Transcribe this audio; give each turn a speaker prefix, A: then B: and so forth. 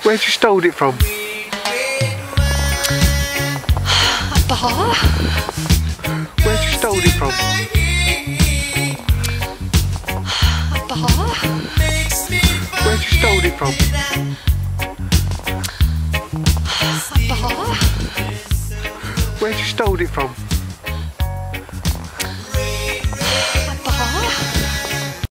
A: Where'd you stole it from?
B: A bar?
A: Where'd you stole it from?
B: A bar?
A: Where'd you stole it from?
B: A bar?
A: Where'd you stole it from?